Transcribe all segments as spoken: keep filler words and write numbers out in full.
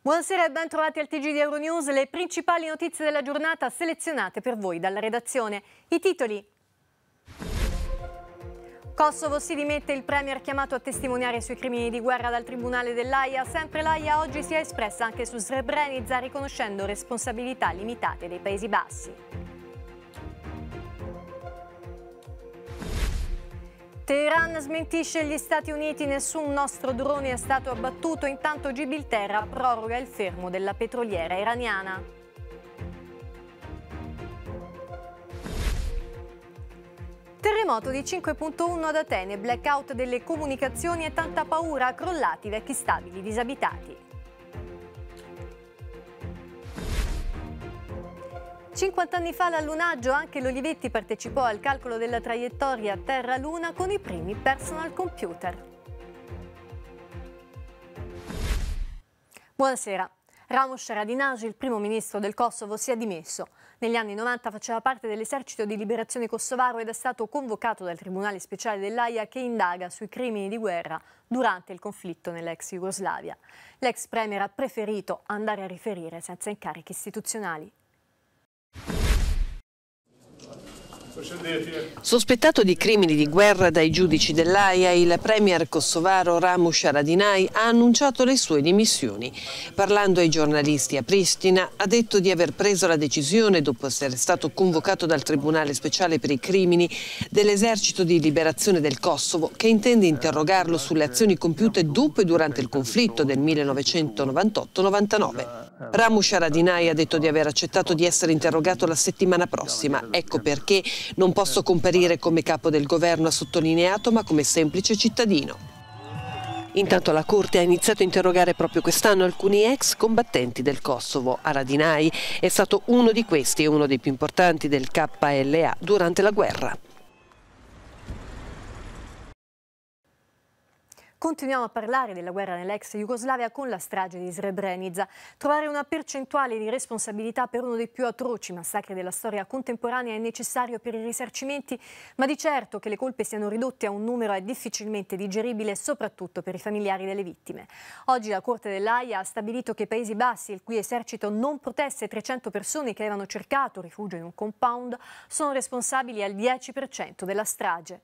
Buonasera e ben trovati al T G di Euronews, le principali notizie della giornata selezionate per voi dalla redazione. I titoli. Kosovo si dimette, il premier chiamato a testimoniare sui crimini di guerra dal Tribunale dell'Aia. Sempre l'Aia oggi si è espressa anche su Srebrenica, riconoscendo responsabilità limitate dei Paesi Bassi. Teheran smentisce gli Stati Uniti, nessun nostro drone è stato abbattuto, intanto Gibilterra proroga il fermo della petroliera iraniana. Terremoto di cinque virgola uno ad Atene, blackout delle comunicazioni e tanta paura, crollati vecchi stabili disabitati. cinquanta anni fa l'allunaggio, anche l'Olivetti partecipò al calcolo della traiettoria Terra-Luna con i primi personal computer. Buonasera. Ramush Haradinaj, il primo ministro del Kosovo, si è dimesso. Negli anni novanta faceva parte dell'esercito di liberazione kosovaro ed è stato convocato dal Tribunale Speciale dell'Aia che indaga sui crimini di guerra durante il conflitto nell'ex Jugoslavia. L'ex premier ha preferito andare a riferire senza incarichi istituzionali. Sospettato di crimini di guerra dai giudici dell'Aia, il premier kosovaro Ramush Haradinaj ha annunciato le sue dimissioni. Parlando ai giornalisti a Pristina, ha detto di aver preso la decisione, dopo essere stato convocato dal Tribunale Speciale per i crimini dell'esercito di liberazione del Kosovo, che intende interrogarlo sulle azioni compiute dopo e durante il conflitto del millenovecentonovantotto novantanove. Ramush Haradinaj ha detto di aver accettato di essere interrogato la settimana prossima. Ecco perché non posso comparire come capo del governo, ha sottolineato, ma come semplice cittadino. Intanto la Corte ha iniziato a interrogare proprio quest'anno alcuni ex combattenti del Kosovo. Haradinaj è stato uno di questi e uno dei più importanti del K L A durante la guerra. Continuiamo a parlare della guerra nell'ex Jugoslavia con la strage di Srebrenica. Trovare una percentuale di responsabilità per uno dei più atroci massacri della storia contemporanea è necessario per i risarcimenti, ma di certo che le colpe siano ridotte a un numero è difficilmente digeribile, soprattutto per i familiari delle vittime. Oggi la Corte dell'Aia ha stabilito che i Paesi Bassi, il cui esercito non protesse trecento persone che avevano cercato rifugio in un compound, sono responsabili al dieci per cento della strage.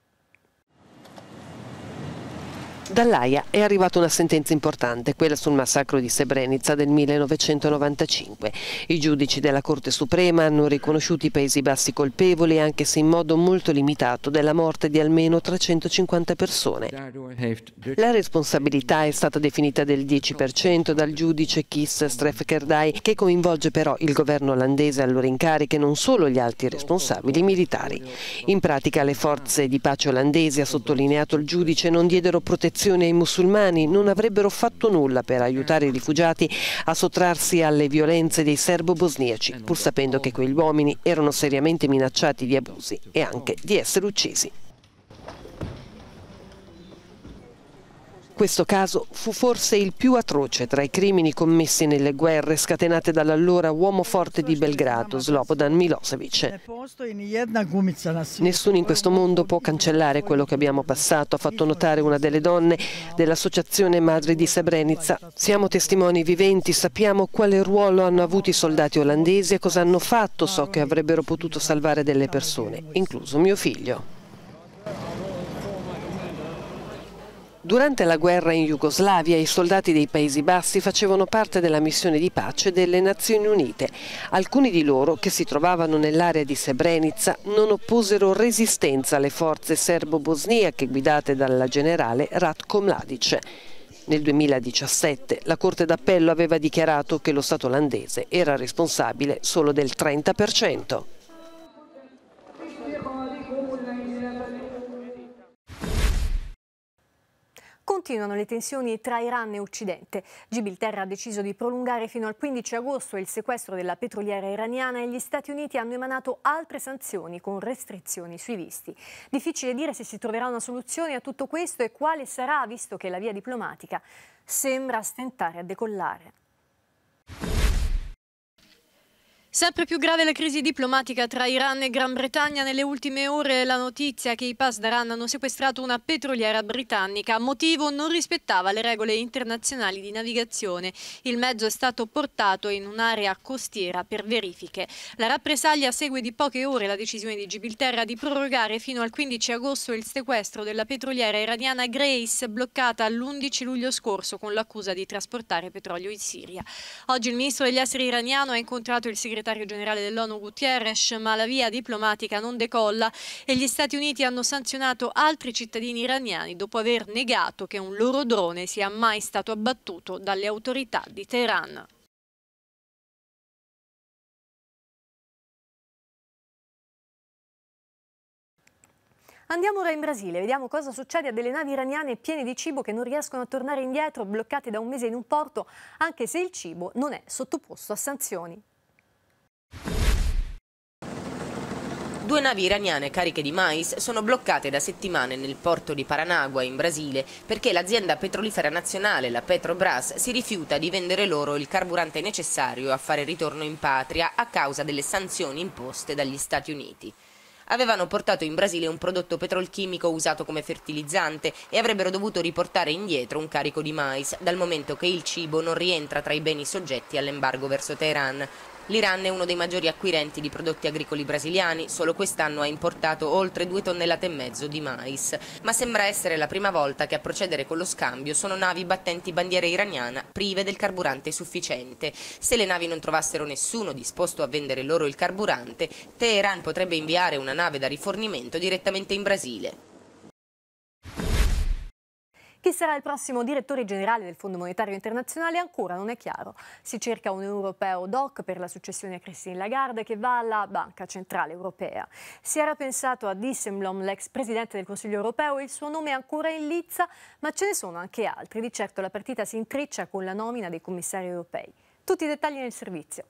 Dall'Aia è arrivata una sentenza importante, quella sul massacro di Srebrenica del millenovecentonovantacinque. I giudici della Corte Suprema hanno riconosciuto i Paesi Bassi colpevoli, anche se in modo molto limitato, della morte di almeno trecentocinquanta persone. La responsabilità è stata definita del dieci per cento dal giudice Kees Strefkerdij, che coinvolge però il governo olandese allora in carica e non solo gli alti responsabili militari. In pratica le forze di pace olandesi, ha sottolineato il giudice, non diedero protezione ai musulmani, non avrebbero fatto nulla per aiutare i rifugiati a sottrarsi alle violenze dei serbo-bosniaci, pur sapendo che quegli uomini erano seriamente minacciati di abusi e anche di essere uccisi. Questo caso fu forse il più atroce tra i crimini commessi nelle guerre scatenate dall'allora uomo forte di Belgrado, Slobodan Milosevic. Nessuno in questo mondo può cancellare quello che abbiamo passato, ha fatto notare una delle donne dell'associazione Madri di Srebrenica. Siamo testimoni viventi, sappiamo quale ruolo hanno avuto i soldati olandesi e cosa hanno fatto, so che avrebbero potuto salvare delle persone, incluso mio figlio. Durante la guerra in Jugoslavia i soldati dei Paesi Bassi facevano parte della missione di pace delle Nazioni Unite. Alcuni di loro, che si trovavano nell'area di Srebrenica, non opposero resistenza alle forze serbo-bosniache guidate dalla generale Ratko Mladic. Nel duemiladiciassette la Corte d'Appello aveva dichiarato che lo Stato olandese era responsabile solo del trenta per cento. Continuano le tensioni tra Iran e Occidente. Gibilterra ha deciso di prolungare fino al quindici agosto il sequestro della petroliera iraniana e gli Stati Uniti hanno emanato altre sanzioni con restrizioni sui visti. Difficile dire se si troverà una soluzione a tutto questo e quale sarà, visto che la via diplomatica sembra stentare a decollare. Sempre più grave la crisi diplomatica tra Iran e Gran Bretagna. Nelle ultime ore la notizia che i Pasdaran hanno sequestrato una petroliera britannica. Motivo: non rispettava le regole internazionali di navigazione. Il mezzo è stato portato in un'area costiera per verifiche. La rappresaglia segue di poche ore la decisione di Gibilterra di prorogare fino al quindici agosto il sequestro della petroliera iraniana Grace, bloccata l'undici luglio scorso con l'accusa di trasportare petrolio in Siria. Oggi il ministro degli esteri iraniano ha incontrato il segretario generale dell'ONU Guterres, ma la via diplomatica non decolla e gli Stati Uniti hanno sanzionato altri cittadini iraniani dopo aver negato che un loro drone sia mai stato abbattuto dalle autorità di Teheran. Andiamo ora in Brasile, vediamo cosa succede a delle navi iraniane piene di cibo che non riescono a tornare indietro, bloccate da un mese in un porto, anche se il cibo non è sottoposto a sanzioni. Due navi iraniane cariche di mais sono bloccate da settimane nel porto di Paranagua, in Brasile, perché l'azienda petrolifera nazionale, la Petrobras, si rifiuta di vendere loro il carburante necessario a fare ritorno in patria a causa delle sanzioni imposte dagli Stati Uniti. Avevano portato in Brasile un prodotto petrolchimico usato come fertilizzante e avrebbero dovuto riportare indietro un carico di mais, dal momento che il cibo non rientra tra i beni soggetti all'embargo verso Teheran. L'Iran è uno dei maggiori acquirenti di prodotti agricoli brasiliani, solo quest'anno ha importato oltre due tonnellate e mezzo di mais. Ma sembra essere la prima volta che a procedere con lo scambio sono navi battenti bandiera iraniana, prive del carburante sufficiente. Se le navi non trovassero nessuno disposto a vendere loro il carburante, Teheran potrebbe inviare una nave da rifornimento direttamente in Brasile. Chi sarà il prossimo direttore generale del Fondo Monetario Internazionale ancora non è chiaro. Si cerca un europeo doc per la successione a Christine Lagarde, che va alla Banca Centrale Europea. Si era pensato a Dijsselbloem, l'ex presidente del Consiglio Europeo, il suo nome è ancora in lizza, ma ce ne sono anche altri. Di certo la partita si intreccia con la nomina dei commissari europei. Tutti i dettagli nel servizio.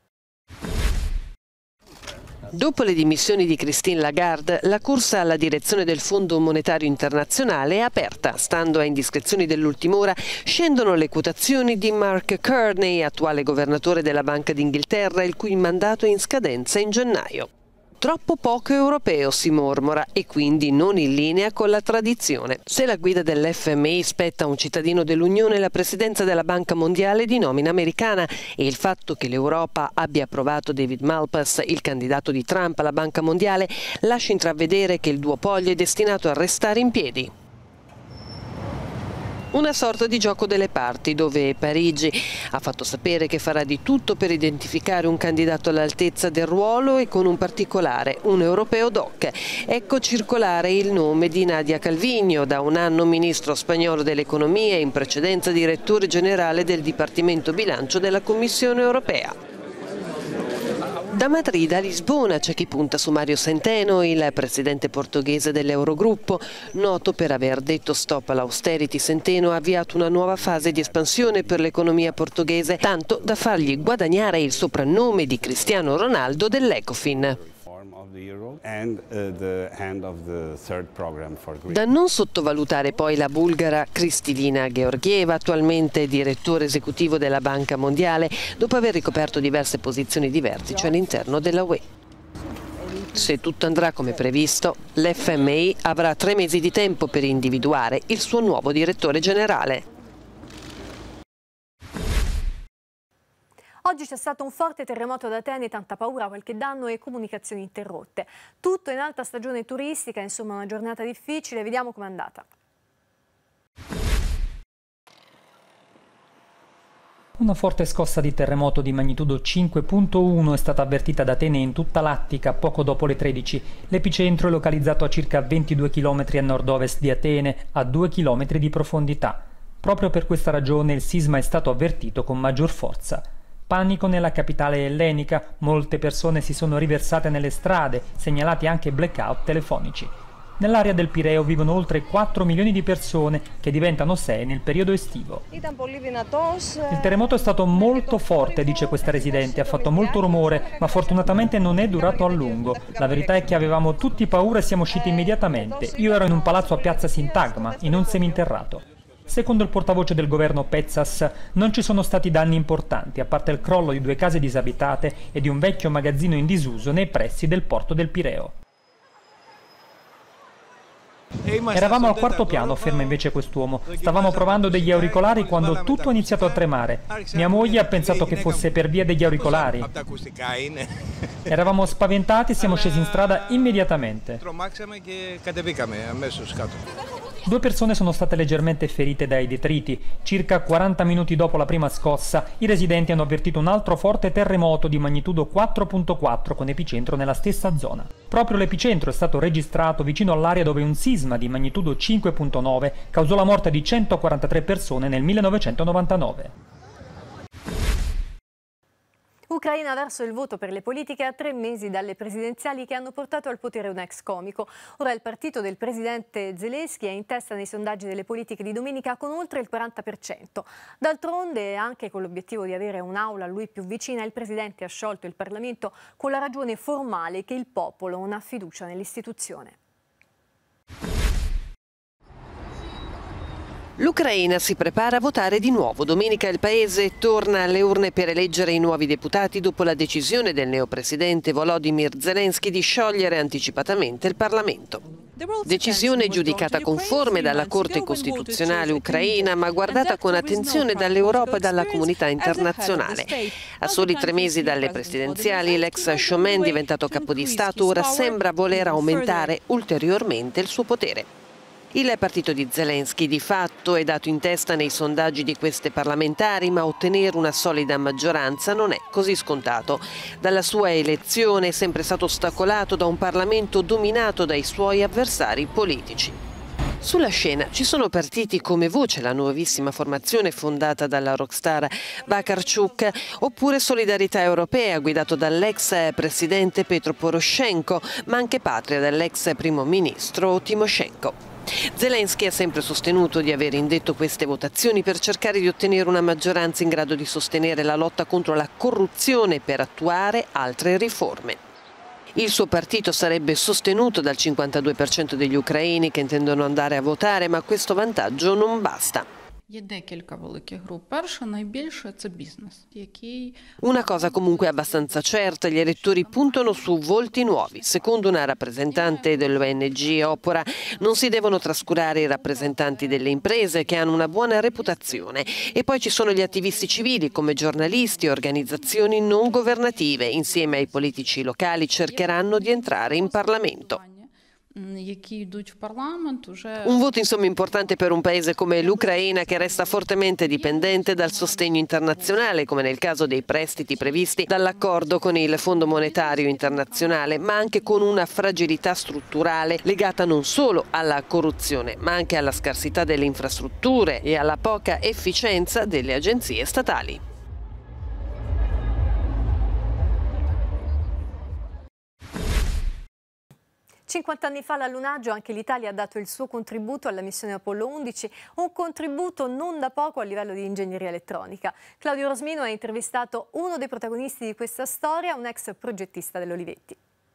Dopo le dimissioni di Christine Lagarde, la corsa alla direzione del Fondo Monetario Internazionale è aperta. Stando a indiscrezioni dell'ultima ora, scendono le quotazioni di Mark Carney, attuale governatore della Banca d'Inghilterra, il cui mandato è in scadenza in gennaio. Troppo poco europeo, si mormora, e quindi non in linea con la tradizione. Se la guida dell'F M I spetta a un cittadino dell'Unione, la presidenza della Banca Mondiale di nomina americana, e il fatto che l'Europa abbia approvato David Malpass, il candidato di Trump alla Banca Mondiale, lascia intravedere che il duopolio è destinato a restare in piedi. Una sorta di gioco delle parti, dove Parigi ha fatto sapere che farà di tutto per identificare un candidato all'altezza del ruolo e con un particolare, un europeo doc. Ecco circolare il nome di Nadia Calviño, da un anno ministro spagnolo dell'economia e in precedenza direttore generale del Dipartimento Bilancio della Commissione Europea. Da Madrid a Lisbona c'è chi punta su Mario Centeno, il presidente portoghese dell'Eurogruppo. Noto per aver detto stop all'austerity, Centeno ha avviato una nuova fase di espansione per l'economia portoghese, tanto da fargli guadagnare il soprannome di Cristiano Ronaldo dell'Ecofin. Da non sottovalutare poi la bulgara Kristalina Georgieva, attualmente direttore esecutivo della Banca Mondiale, dopo aver ricoperto diverse posizioni di vertice all'interno della U E. Se tutto andrà come previsto, l'F M I avrà tre mesi di tempo per individuare il suo nuovo direttore generale. Oggi c'è stato un forte terremoto ad Atene, tanta paura, qualche danno e comunicazioni interrotte. Tutto in alta stagione turistica, insomma una giornata difficile, vediamo com'è andata. Una forte scossa di terremoto di magnitudo cinque virgola uno è stata avvertita ad Atene e in tutta l'Attica poco dopo le tredici. L'epicentro è localizzato a circa ventidue chilometri a nord-ovest di Atene, a due chilometri di profondità. Proprio per questa ragione il sisma è stato avvertito con maggior forza. Panico nella capitale ellenica, molte persone si sono riversate nelle strade, segnalati anche blackout telefonici. Nell'area del Pireo vivono oltre quattro milioni di persone, che diventano sei nel periodo estivo. Il terremoto è stato molto forte, dice questa residente, ha fatto molto rumore, ma fortunatamente non è durato a lungo. La verità è che avevamo tutti paura e siamo usciti immediatamente. Io ero in un palazzo a piazza Sintagma, in un seminterrato. Secondo il portavoce del governo Pezzas non ci sono stati danni importanti, a parte il crollo di due case disabitate e di un vecchio magazzino in disuso nei pressi del porto del Pireo. Eravamo al quarto piano, afferma invece quest'uomo. Stavamo provando degli auricolari quando tutto ha iniziato a tremare. Mia moglie ha pensato che fosse per via degli auricolari. Eravamo spaventati e siamo scesi in strada immediatamente. Due persone sono state leggermente ferite dai detriti. Circa quaranta minuti dopo la prima scossa, i residenti hanno avvertito un altro forte terremoto di magnitudo quattro virgola quattro con epicentro nella stessa zona. Proprio l'epicentro è stato registrato vicino all'area dove un sisma di magnitudo cinque virgola nove causò la morte di centoquarantatré persone nel millenovecentonovantanove. Ucraina verso il voto per le politiche a tre mesi dalle presidenziali che hanno portato al potere un ex comico. Ora il partito del presidente Zelensky è in testa nei sondaggi delle politiche di domenica con oltre il quaranta per cento. D'altronde, anche con l'obiettivo di avere un'aula a lui più vicina, il presidente ha sciolto il Parlamento con la ragione formale che il popolo non ha fiducia nell'istituzione. L'Ucraina si prepara a votare di nuovo. Domenica il paese torna alle urne per eleggere i nuovi deputati dopo la decisione del neopresidente Volodymyr Zelensky di sciogliere anticipatamente il Parlamento. Decisione giudicata conforme dalla Corte Costituzionale ucraina, ma guardata con attenzione dall'Europa e dalla comunità internazionale. A soli tre mesi dalle presidenziali, l'ex showman diventato capo di Stato ora sembra voler aumentare ulteriormente il suo potere. Il partito di Zelensky di fatto è dato in testa nei sondaggi di queste parlamentari, ma ottenere una solida maggioranza non è così scontato. Dalla sua elezione è sempre stato ostacolato da un Parlamento dominato dai suoi avversari politici. Sulla scena ci sono partiti come Voce, la nuovissima formazione fondata dalla rockstar Vakarchuk, oppure Solidarietà Europea, guidato dall'ex presidente Petro Poroshenko, ma anche Patria dall'ex primo ministro Timoshenko. Zelensky ha sempre sostenuto di aver indetto queste votazioni per cercare di ottenere una maggioranza in grado di sostenere la lotta contro la corruzione per attuare altre riforme. Il suo partito sarebbe sostenuto dal cinquantadue per cento degli ucraini che intendono andare a votare, ma questo vantaggio non basta. Una cosa comunque abbastanza certa, gli elettori puntano su volti nuovi. Secondo una rappresentante dell'O N G Opora, non si devono trascurare i rappresentanti delle imprese che hanno una buona reputazione. E poi ci sono gli attivisti civili come giornalisti e organizzazioni non governative. Insieme ai politici locali cercheranno di entrare in Parlamento. Un voto insomma importante per un paese come l'Ucraina che resta fortemente dipendente dal sostegno internazionale, come nel caso dei prestiti previsti dall'accordo con il Fondo Monetario Internazionale, ma anche con una fragilità strutturale legata non solo alla corruzione, ma anche alla scarsità delle infrastrutture e alla poca efficienza delle agenzie statali. cinquanta anni fa l'allunaggio anche l'Italia ha dato il suo contributo alla missione Apollo undici, un contributo non da poco a livello di ingegneria elettronica. Claudio Rosmino ha intervistato uno dei protagonisti di questa storia, un ex progettista dell'Olivetti.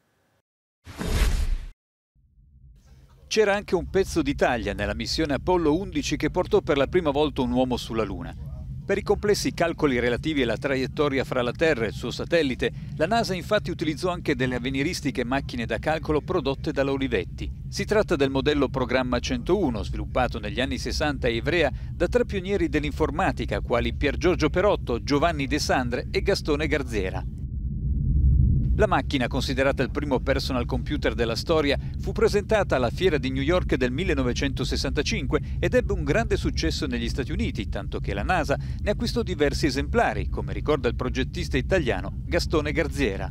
C'era anche un pezzo d'Italia nella missione Apollo undici che portò per la prima volta un uomo sulla Luna. Per i complessi calcoli relativi alla traiettoria fra la Terra e il suo satellite, la NASA infatti utilizzò anche delle avveniristiche macchine da calcolo prodotte dalla Olivetti. Si tratta del modello Programma centouno, sviluppato negli anni sessanta a Ivrea da tre pionieri dell'informatica quali Pier Giorgio Perotto, Giovanni De Sandre e Gastone Garzera. La macchina, considerata il primo personal computer della storia, fu presentata alla Fiera di New York del millenovecentosessantacinque ed ebbe un grande successo negli Stati Uniti, tanto che la NASA ne acquistò diversi esemplari, come ricorda il progettista italiano Gastone Garziera.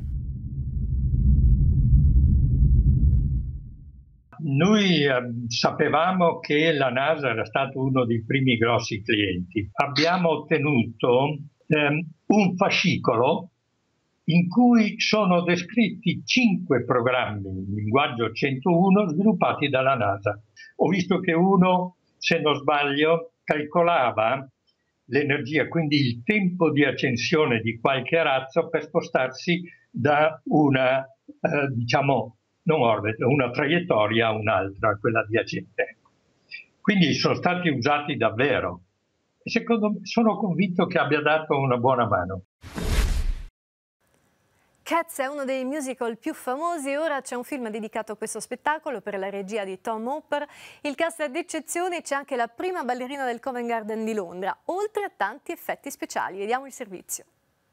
Noi eh, sapevamo che la NASA era stato uno dei primi grossi clienti. Abbiamo ottenuto eh, un fascicolo in cui sono descritti cinque programmi in linguaggio centouno sviluppati dalla NASA. Ho visto che uno, se non sbaglio, calcolava l'energia, quindi il tempo di accensione di qualche razzo per spostarsi da una, eh, diciamo, non orbita, una traiettoria a un'altra, quella adiacente. Quindi sono stati usati davvero. E secondo me, sono convinto che abbia dato una buona mano. Cats è uno dei musical più famosi e ora c'è un film dedicato a questo spettacolo per la regia di Tom Hooper. Il cast è d'eccezione e c'è anche la prima ballerina del Covent Garden di Londra, oltre a tanti effetti speciali. Vediamo il servizio.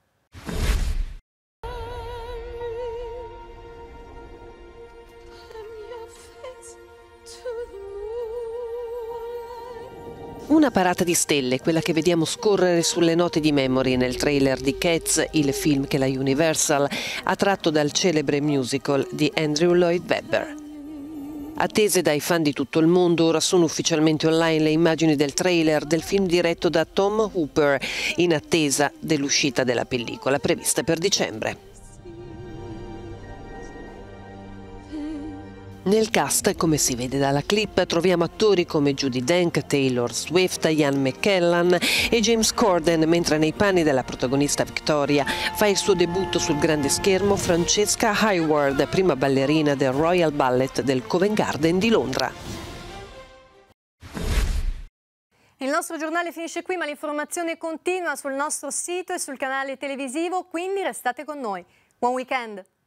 Una parata di stelle, quella che vediamo scorrere sulle note di Memory nel trailer di Cats, il film che la Universal ha tratto dal celebre musical di Andrew Lloyd Webber. Attese dai fan di tutto il mondo, ora sono ufficialmente online le immagini del trailer del film diretto da Tom Hooper, in attesa dell'uscita della pellicola prevista per dicembre. Nel cast, come si vede dalla clip, troviamo attori come Judi Dench, Taylor Swift, Ian McKellen e James Corden, mentre nei panni della protagonista Victoria fa il suo debutto sul grande schermo Francesca Hayward, prima ballerina del Royal Ballet del Covent Garden di Londra. Il nostro giornale finisce qui, ma l'informazione continua sul nostro sito e sul canale televisivo, quindi restate con noi. Buon weekend!